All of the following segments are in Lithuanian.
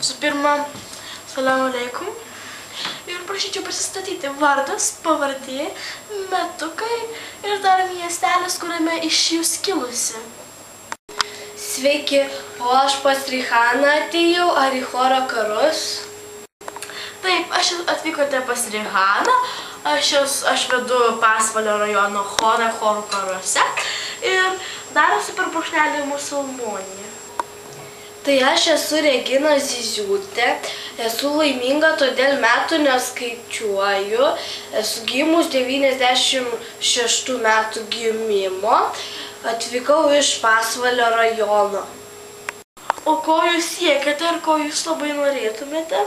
Su pirma, salamu alaikum. Ir prašyčiau prisistatyti vardas, pavardė, metukai ir dar miestelis, kuriame iš jūs kilusi. Sveiki, o aš pas Rihaną atėjau, ar į choro karus? Taip, atvykote pas Rihaną, aš vedu Pasvalio rajono chorą chorų karuose ir dar esu per brūkšnelį musulmonė. Tai aš esu Regina Zyziūtė, esu laiminga, todėl metų neskaičiuoju, esu gimus 96 metų gimimo, atvykau iš Pasvalio rajono. O ko jūs siekiate ir ko jūs labai norėtumėte?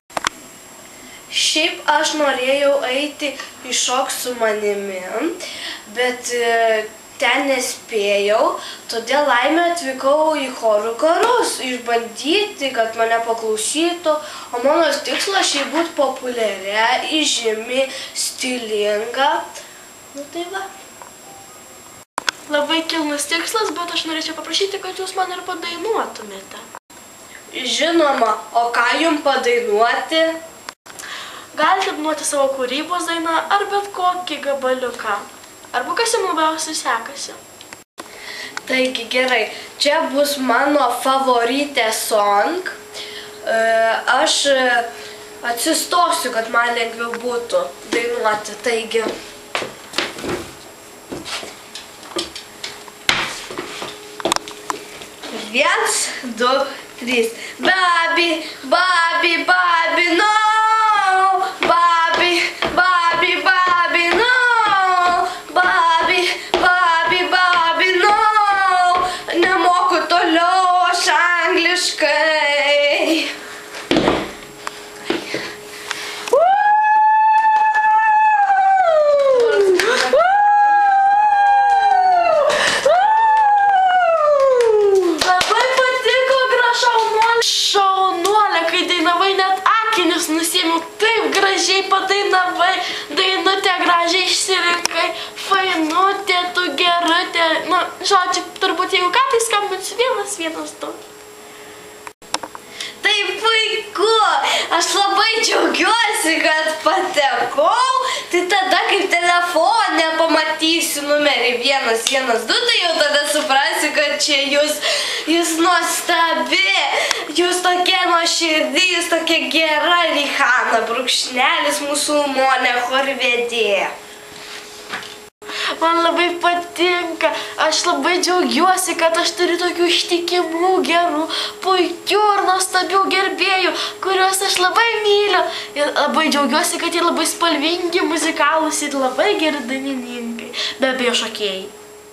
Šiaip aš norėjau eiti į šokį su manimi, bet ten nespėjau, todėl laimė atvykau į chorų karus, išbandyti, kad mane paklausytų, o mano tikslas šiaip būti populiaria, įžymi, stilinga. Nu tai va. Labai kilnus tikslas, bet aš norėčiau paprašyti, kad jūs man ir padainuotumėte. Žinoma, o ką jums padainuoti? Galite dainuoti savo kūrybos dainą ar bet kokį gabaliuką. Arba kas jums labiausiai sekasi. Taigi gerai, čia bus mano favoritė song. Aš atsistosiu, kad man lengviau būtų dainuoti. Taigi. Viens, du, trys. Babi, babi, babi, no! Babi, babi, babi, no! Babi, babi, babi, no! Nemoku toliau aš angliškai. Labai patiko, šaunuolė, kai dainavai net akinius nusiėmiau, taip gražiai padainavai, dainutę gražiai išsirinkai, fainutė, tu gerutė, nu, žodžiu, turbūt jeigu ką, tai skambins 112. Tai puiku, aš labai džiaugiuosi, kad patekau, tai tada kaip telefone pamatysiu numerį 112, tai jau tada suprasiu, kad čia jūs nuostabi, jūs tokia nuoširdi, jūs tokia gera Rihana, brūkšnelis musulmonė chorvedė. Man labai patinka, aš labai džiaugiuosi, kad aš turiu tokių ištikimų, gerų, puikių ir nuostabių gerbėjų, kuriuos aš labai myliu. Ir labai džiaugiuosi, kad jie labai spalvingi, muzikalūs ir labai geri dainininkai, be abejo šokėjai.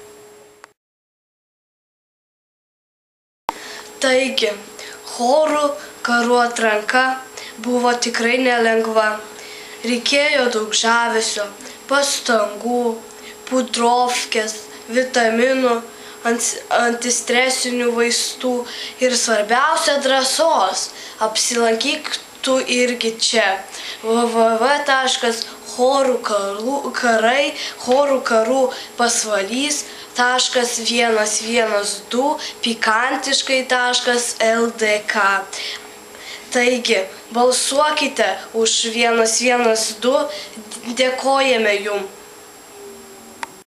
Taigi, chorų karų atranka buvo tikrai nelengva. Reikėjo daug žavesio, pastangų, pudrovkės, vitaminų, antistresinių vaistų ir svarbiausia drąsos. Apsilankyk tu irgi čia. www.chorų-karų-pasvalys.112 pikantiškai.ldk. Taigi, balsuokite už 112, dėkojame jums.